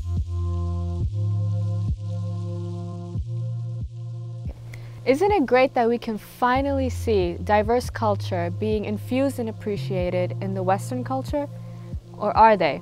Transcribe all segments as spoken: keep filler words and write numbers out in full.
Isn't it great that we can finally see diverse culture being infused and appreciated in the Western culture? Or are they?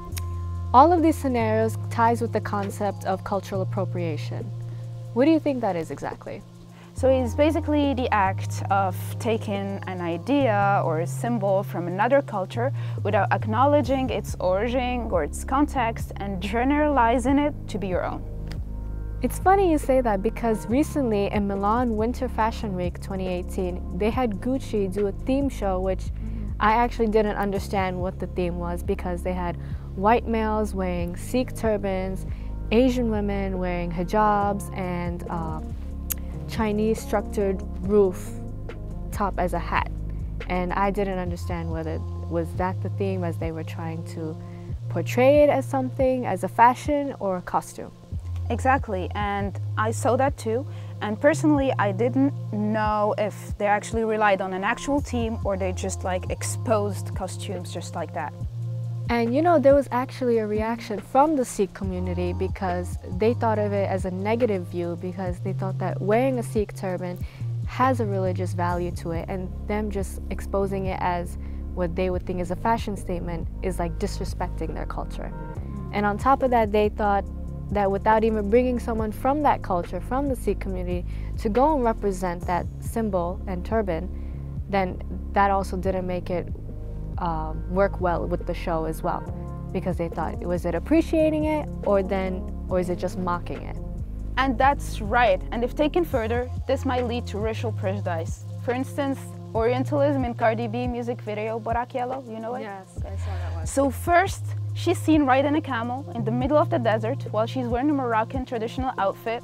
All of these scenarios ties with the concept of cultural appropriation. What do you think that is exactly? So it's basically the act of taking an idea or a symbol from another culture without acknowledging its origin or its context and generalizing it to be your own. It's funny you say that because recently in Milan Winter Fashion Week twenty eighteen, they had Gucci do a theme show, which mm-hmm. I actually didn't understand what the theme was, because they had white males wearing Sikh turbans, Asian women wearing hijabs, and um, Chinese structured roof top as a hat. And I didn't understand whether was that the theme, as they were trying to portray it as something, as a fashion or a costume. Exactly, and I saw that too, and personally I didn't know if they actually relied on an actual team or they just like exposed costumes just like that. And you know, there was actually a reaction from the Sikh community because they thought of it as a negative view, because they thought that wearing a Sikh turban has a religious value to it, and them just exposing it as what they would think is a fashion statement is like disrespecting their culture. And on top of that, they thought that without even bringing someone from that culture, from the Sikh community, to go and represent that symbol and turban, then that also didn't make it um, work well with the show as well, because they thought, was it appreciating it, or then, or is it just mocking it? And that's right, and if taken further, this might lead to racial prejudice. For instance, Orientalism in Cardi B music video, Borak Yellow, you know it? Yes, I saw that one. So first, she's seen riding a camel in the middle of the desert while she's wearing a Moroccan traditional outfit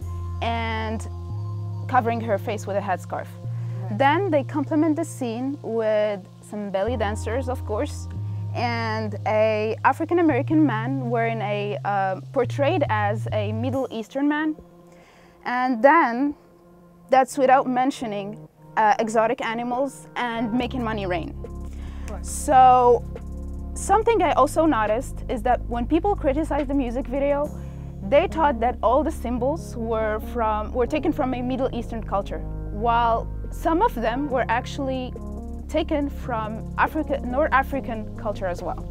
and covering her face with a headscarf. Right. Then they complement the scene with some belly dancers, of course, and a African-American man wearing a, uh, portrayed as a Middle Eastern man. And then, that's without mentioning uh, exotic animals and making money rain. So, something I also noticed is that when people criticized the music video, they thought that all the symbols were from were taken from a Middle Eastern culture, while some of them were actually taken from Africa, North African culture as well.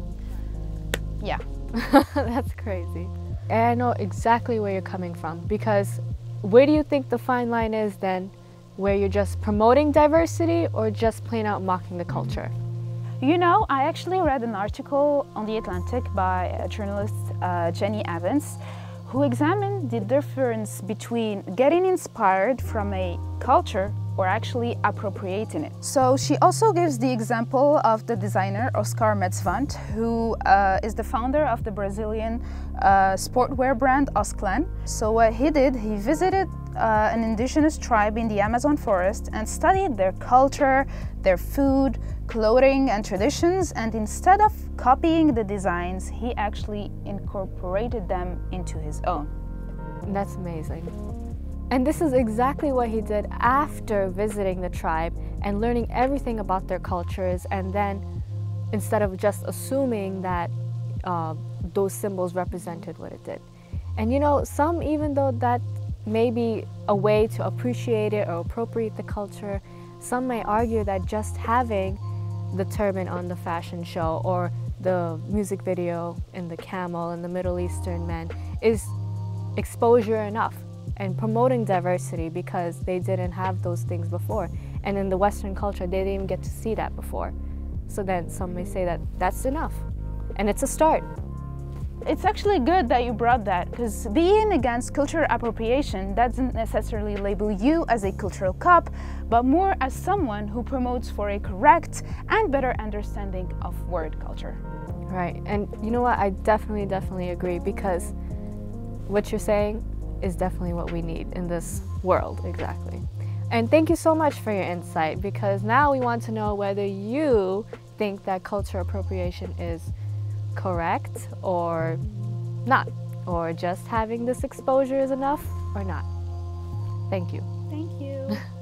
Yeah. That's crazy. And I know exactly where you're coming from, because where do you think the fine line is then, where you're just promoting diversity or just plain out mocking the culture? You know, I actually read an article on The Atlantic by a journalist, uh, Jenny Evans, who examined the difference between getting inspired from a culture or actually appropriating it. So she also gives the example of the designer Oscar Metzvant, who uh, is the founder of the Brazilian uh, sportwear brand Osclan. So what he did, he visited uh, an indigenous tribe in the Amazon forest and studied their culture, their food, clothing and traditions, and instead of copying the designs, he actually incorporated them into his own. That's amazing. And this is exactly what he did after visiting the tribe and learning everything about their cultures, and then instead of just assuming that uh, those symbols represented what it did. And you know, some, even though that may be a way to appreciate it or appropriate the culture, some may argue that just having the turban on the fashion show or the music video in the camel and the Middle Eastern men is exposure enough and promoting diversity, because they didn't have those things before. And in the Western culture, they didn't even get to see that before. So then some may say that that's enough. And it's a start. It's actually good that you brought that, because being against cultural appropriation doesn't necessarily label you as a cultural cop, but more as someone who promotes for a correct and better understanding of word culture. Right, and you know what, I definitely, definitely agree, because what you're saying is definitely what we need in this world, exactly. And thank you so much for your insight, because now we want to know whether you think that cultural appropriation is correct or not, or just having this exposure is enough or not. Thank you. Thank you.